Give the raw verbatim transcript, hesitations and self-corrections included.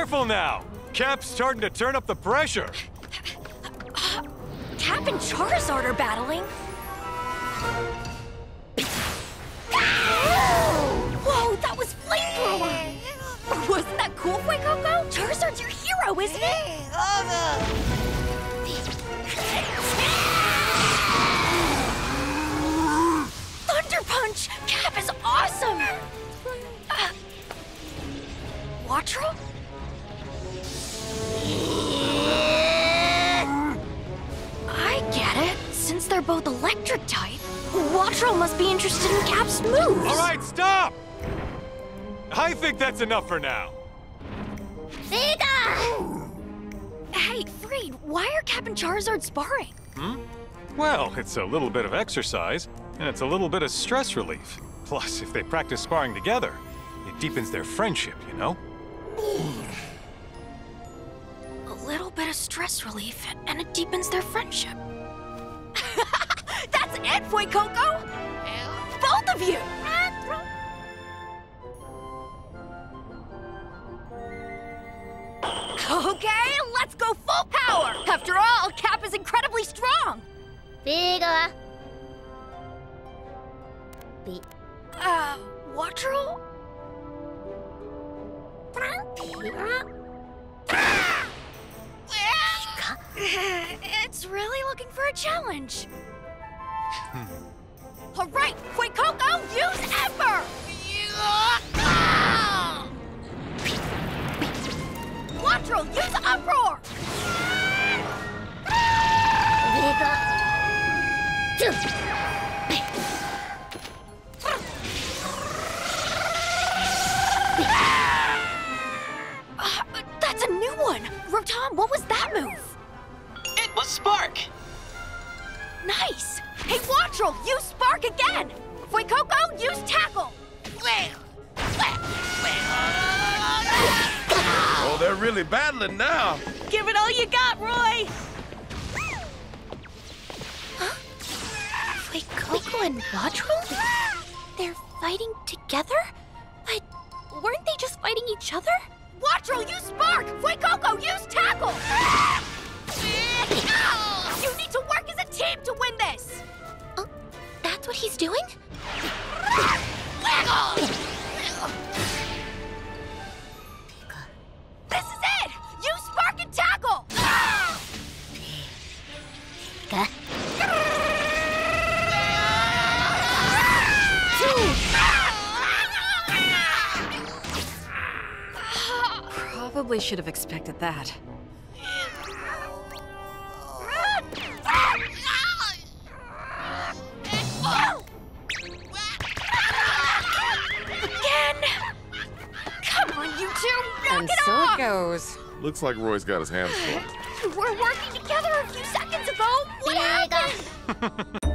careful now! Cap's starting to turn up the pressure. Uh, Cap and Charizard are battling. Whoa, that was flamethrower! Wasn't that cool, Fuecoco? Charizard's your hero, isn't it? Thunder Punch! Cap is awesome! Uh, Wattrel? I get it. Since they're both electric type, Wattrel must be interested in Cap's moves. All right, stop! I think that's enough for now. Friede! Hey, Friede, why are Cap and Charizard sparring? Hmm? Well, it's a little bit of exercise, and it's a little bit of stress relief. Plus, if they practice sparring together, it deepens their friendship, you know? A little bit of stress relief, and it deepens their friendship. That's it, Fuecoco! Both of you! Okay, let's go full power! After all, Cap is incredibly strong! Bigger. Be Uh, Wattrel? It's really looking for a challenge. All right, Fuecoco, use Ember! Wattrel, use Uproar! bigger. Two. Uh, that's a new one! Rotom, what was that move? It was Spark! Nice! Hey, Wattrel, use Spark again! Fuecoco, use Tackle! Oh, they're really battling now. Give it all you got, Roy! Huh? Fuecoco and Wattrel? They're fighting together? But weren't they just fighting each other? Wattrel, use Spark! Fuecoco, use Tackle! You need to work as a team to win this! Uh, that's what he's doing? This is it! Use Spark and Tackle! Probably should have expected that. Again! Come on, you two! Knock And it so off! it goes. Looks like Roy's got his hands full. We were working together a few seconds ago! What happened?